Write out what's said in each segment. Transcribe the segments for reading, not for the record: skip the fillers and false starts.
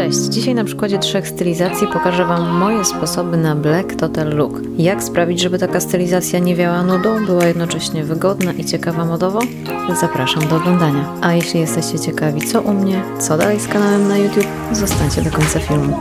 Cześć! Dzisiaj na przykładzie 3 stylizacji pokażę Wam moje sposoby na Black Total Look. Jak sprawić, żeby taka stylizacja nie wiała nudą, była jednocześnie wygodna i ciekawa modowo? Zapraszam do oglądania. A jeśli jesteście ciekawi co u mnie, co dalej z kanałem na YouTube, zostańcie do końca filmu.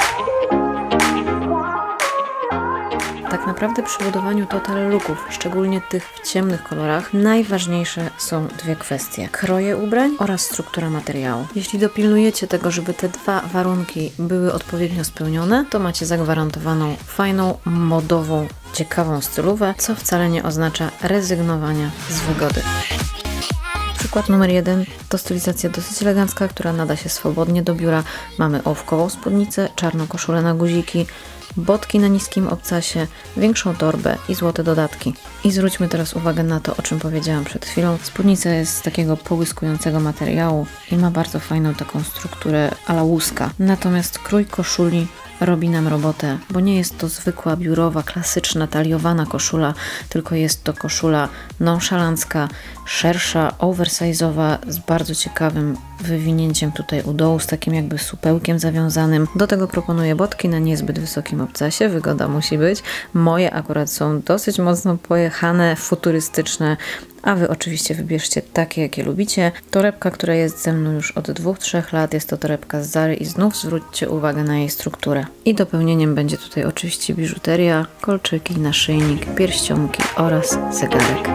Tak naprawdę przy budowaniu total looków, szczególnie tych w ciemnych kolorach, najważniejsze są dwie kwestie. Kroje ubrań oraz struktura materiału. Jeśli dopilnujecie tego, żeby te dwa warunki były odpowiednio spełnione, to macie zagwarantowaną fajną, modową, ciekawą stylówę, co wcale nie oznacza rezygnowania z wygody. Przykład numer 1 to stylizacja dosyć elegancka, która nada się swobodnie do biura. Mamy ołówkową spódnicę, czarną koszulę na guziki, botki na niskim obcasie, większą torbę i złote dodatki. I zwróćmy teraz uwagę na to, o czym powiedziałam przed chwilą. Spódnica jest z takiego połyskującego materiału i ma bardzo fajną taką strukturę a la łuska. Natomiast krój koszuli robi nam robotę, bo nie jest to zwykła biurowa, klasyczna, taliowana koszula, tylko jest to koszula nonszalancka, szersza, oversize'owa, z bardzo ciekawym wywinięciem tutaj u dołu, z takim jakby supełkiem zawiązanym. Do tego proponuję botki na niezbyt wysokim obcasie, wygoda musi być. Moje akurat są dosyć mocno pojechane, futurystyczne, a Wy oczywiście wybierzcie takie, jakie lubicie. Torebka, która jest ze mną już od 2-3 lat, jest to torebka z Zary i znów zwróćcie uwagę na jej strukturę. I dopełnieniem będzie tutaj oczywiście biżuteria, kolczyki, naszyjnik, pierścionki oraz zegarek.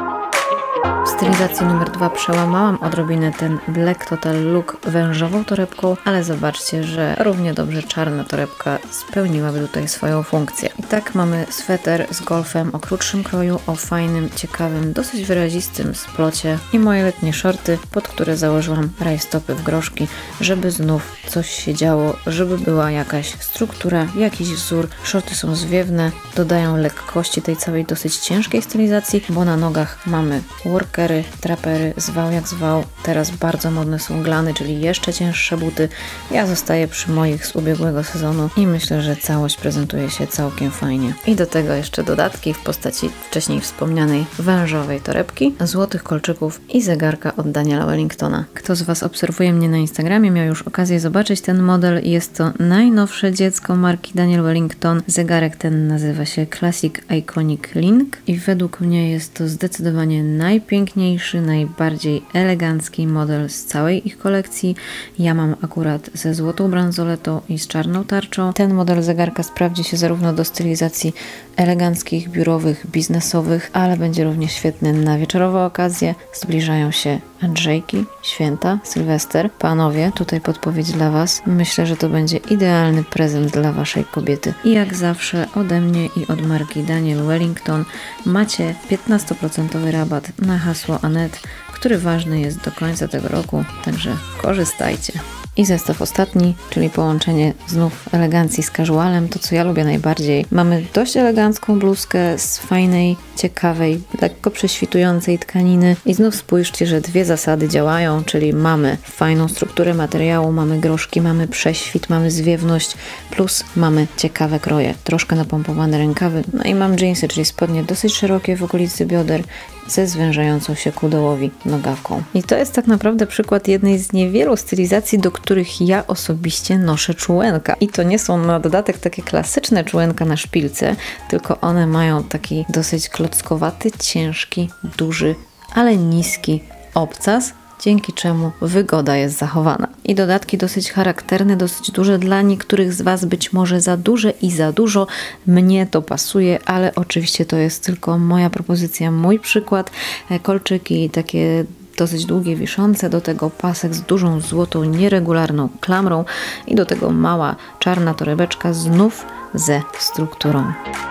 W stylizacji numer 2 przełamałam odrobinę ten Black Total Look wężową torebką, ale zobaczcie, że równie dobrze czarna torebka spełniłaby tutaj swoją funkcję. I tak mamy sweter z golfem o krótszym kroju, o fajnym, ciekawym, dosyć wyrazistym splocie i moje letnie shorty, pod które założyłam rajstopy w groszki, żeby znów coś się działo, żeby była jakaś struktura, jakiś wzór. Shorty są zwiewne, dodają lekkości tej całej dosyć ciężkiej stylizacji, bo na nogach mamy workery, trapery, zwał jak zwał. Teraz bardzo modne są glany, czyli jeszcze cięższe buty. Ja zostaję przy moich z ubiegłego sezonu i myślę, że całość prezentuje się całkiem fajnie. I do tego jeszcze dodatki w postaci wcześniej wspomnianej wężowej torebki, złotych kolczyków i zegarka od Daniela Wellingtona. Kto z Was obserwuje mnie na Instagramie, miał już okazję zobaczyć ten model. Jest to najnowsze dziecko marki Daniel Wellington. Zegarek ten nazywa się Classic Iconic Link i według mnie jest to zdecydowanie najpiękniejszy, najbardziej elegancki model z całej ich kolekcji. Ja mam akurat ze złotą bransoletą i z czarną tarczą. Ten model zegarka sprawdzi się zarówno do stylizacji eleganckich, biurowych, biznesowych, ale będzie również świetny na wieczorowe okazje. Zbliżają się Andrzejki, święta, Sylwester. Panowie, tutaj podpowiedź dla Was. Myślę, że to będzie idealny prezent dla Waszej kobiety. I jak zawsze ode mnie i od marki Daniel Wellington macie 15% rabat na hasło Anet, który ważny jest do końca tego roku, także korzystajcie. I zestaw ostatni, czyli połączenie znów elegancji z casualem, to co ja lubię najbardziej. Mamy dość elegancką bluzkę z fajnej, ciekawej, lekko prześwitującej tkaniny i znów spójrzcie, że dwie zasady działają, czyli mamy fajną strukturę materiału, mamy groszki, mamy prześwit, mamy zwiewność, plus mamy ciekawe kroje, troszkę napompowane rękawy, no i mam dżinsy, czyli spodnie dosyć szerokie w okolicy bioder, ze zwężającą się ku dołowi nogawką. I to jest tak naprawdę przykład jednej z niewielu stylizacji, do których ja osobiście noszę czułenka. I to nie są na dodatek takie klasyczne czułenka na szpilce, tylko one mają taki dosyć klockowaty, ciężki, duży, ale niski obcas, dzięki czemu wygoda jest zachowana. I dodatki dosyć charakterne, dosyć duże, dla niektórych z Was być może za duże i za dużo. Mnie to pasuje, ale oczywiście to jest tylko moja propozycja, mój przykład. Kolczyki takie dosyć długie, wiszące, do tego pasek z dużą złotą, nieregularną klamrą i do tego mała czarna torebeczka znów ze strukturą.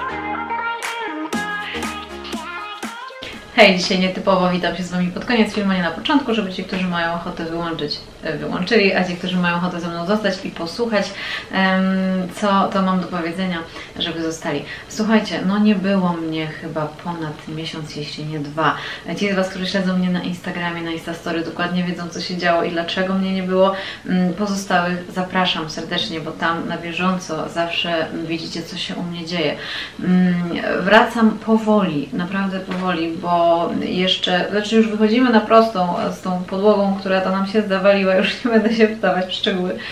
Hej, dzisiaj nietypowo witam się z Wami pod koniec filmu, nie na początku, żeby ci, którzy mają ochotę wyłączyli, a ci, którzy mają ochotę ze mną zostać i posłuchać, co to mam do powiedzenia, żeby zostali. Słuchajcie, no nie było mnie chyba ponad miesiąc, jeśli nie 2. Ci z Was, którzy śledzą mnie na Instagramie, na Instastory, dokładnie wiedzą, co się działo i dlaczego mnie nie było. Pozostałych zapraszam serdecznie, bo tam na bieżąco zawsze widzicie, co się u mnie dzieje. Wracam powoli, naprawdę powoli, bo jeszcze, znaczy już wychodzimy na prostą z tą podłogą, która to nam się zawaliła, już nie będę się wdawać w szczegóły.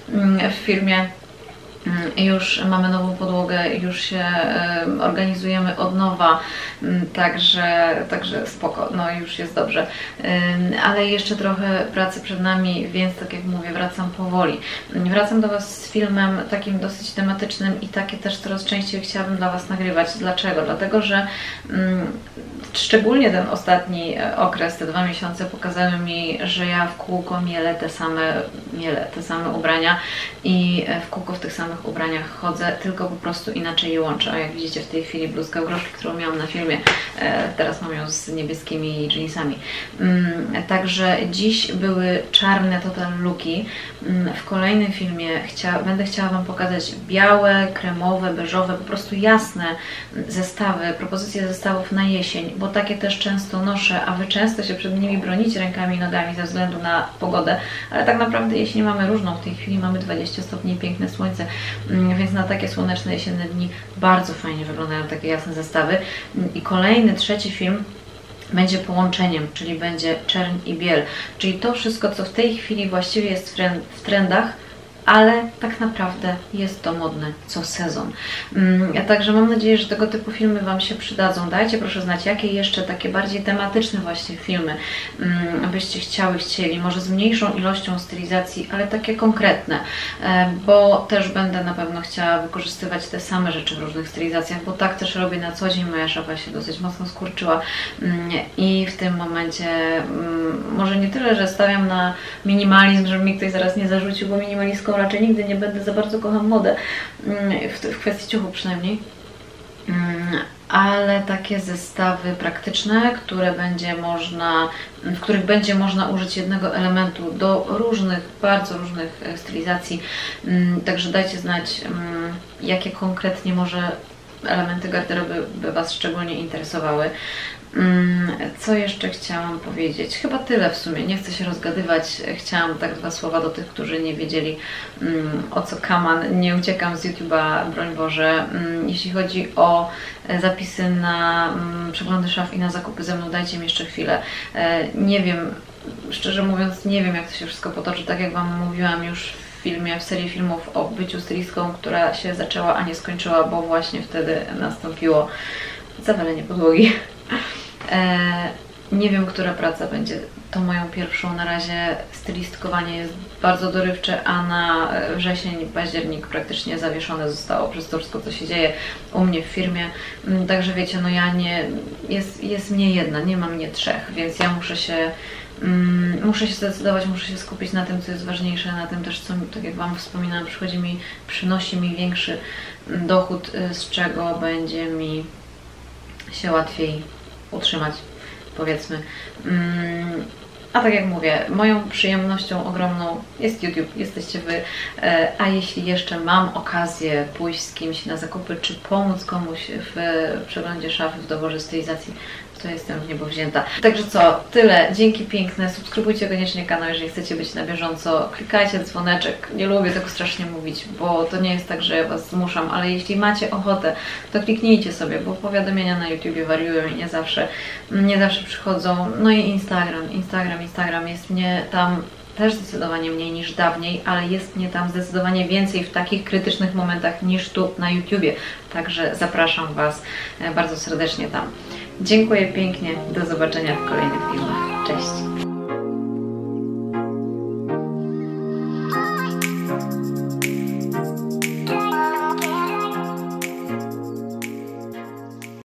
w firmie. Już mamy nową podłogę, już się organizujemy od nowa, także spoko, no już jest dobrze. Ale jeszcze trochę pracy przed nami, więc tak jak mówię, wracam powoli. Wracam do Was z filmem takim dosyć tematycznym i takie też coraz częściej chciałabym dla Was nagrywać. Dlaczego? Dlatego, że szczególnie ten ostatni okres, te 2 miesiące pokazały mi, że ja w kółko mielę te same ubrania i w kółko w tych samych ubraniach chodzę, tylko po prostu inaczej je łączę. A jak widzicie w tej chwili bluzkę groszki, którą miałam na filmie, teraz mam ją z niebieskimi jeansami. Także dziś były czarne total looki. W kolejnym filmie będę chciała Wam pokazać białe, kremowe, beżowe, po prostu jasne zestawy, propozycje zestawów na jesień, bo takie też często noszę, a Wy często się przed nimi bronicie rękami i nogami ze względu na pogodę, ale tak naprawdę jesień mamy różną. W tej chwili mamy 20 stopni, piękne słońce, więc na takie słoneczne jesienne dni bardzo fajnie wyglądają takie jasne zestawy. I kolejny, trzeci film będzie połączeniem, czyli będzie czerń i biel, czyli to wszystko, co w tej chwili właściwie jest w trendach, ale tak naprawdę jest to modne co sezon. Także mam nadzieję, że tego typu filmy Wam się przydadzą. Dajcie proszę znać, jakie jeszcze takie bardziej tematyczne właśnie filmy byście chcieli, może z mniejszą ilością stylizacji, ale takie konkretne, bo też będę na pewno chciała wykorzystywać te same rzeczy w różnych stylizacjach, bo tak też robię na co dzień, moja szafa się dosyć mocno skurczyła i w tym momencie może nie tyle, że stawiam na minimalizm, żeby mi ktoś zaraz nie zarzucił, bo minimalistką raczej nigdy nie będę, za bardzo kocham modę, w kwestii ciuchu przynajmniej, ale takie zestawy praktyczne, w których będzie można użyć jednego elementu do różnych, bardzo różnych stylizacji. Także dajcie znać, jakie konkretnie może elementy garderoby by Was szczególnie interesowały. Co jeszcze chciałam powiedzieć? Chyba tyle w sumie, nie chcę się rozgadywać. Chciałam tak 2 słowa do tych, którzy nie wiedzieli, o co kaman. Nie uciekam z YouTube'a, broń Boże. Jeśli chodzi o zapisy na przeglądy szaf i na zakupy ze mną, dajcie mi jeszcze chwilę. Nie wiem, szczerze mówiąc, nie wiem, jak to się wszystko potoczy. Tak jak Wam mówiłam już w serii filmów o byciu stylistką, która się zaczęła, a nie skończyła, bo właśnie wtedy nastąpiło zawalenie podłogi. Nie wiem, która praca będzie tą moją pierwszą. Na razie stylistkowanie jest bardzo dorywcze, a na wrzesień, październik praktycznie zawieszone zostało przez to wszystko, co się dzieje u mnie w firmie. Także wiecie, no ja jest mnie jedna, nie ma mnie 3, więc ja muszę się zdecydować, muszę się skupić na tym, co jest ważniejsze, na tym też, co, tak jak Wam wspominałam, przynosi mi większy dochód, z czego będzie mi się łatwiej utrzymać, powiedzmy. A tak jak mówię, moją przyjemnością ogromną jest YouTube, jesteście Wy, a jeśli jeszcze mam okazję pójść z kimś na zakupy, czy pomóc komuś w przeglądzie szafy, w doborze stylizacji, to jestem w niebo wzięta. Także co, tyle. Dzięki piękne. Subskrybujcie koniecznie kanał, jeżeli chcecie być na bieżąco. Klikajcie dzwoneczek. Nie lubię tego strasznie mówić, bo to nie jest tak, że ja Was zmuszam, ale jeśli macie ochotę, to kliknijcie sobie, bo powiadomienia na YouTubie wariują i nie zawsze przychodzą. No i Instagram. Jest mnie tam też zdecydowanie mniej niż dawniej, ale jest mnie tam zdecydowanie więcej w takich krytycznych momentach niż tu na YouTubie. Także zapraszam Was bardzo serdecznie tam. Dziękuję pięknie, do zobaczenia w kolejnych filmach. Cześć!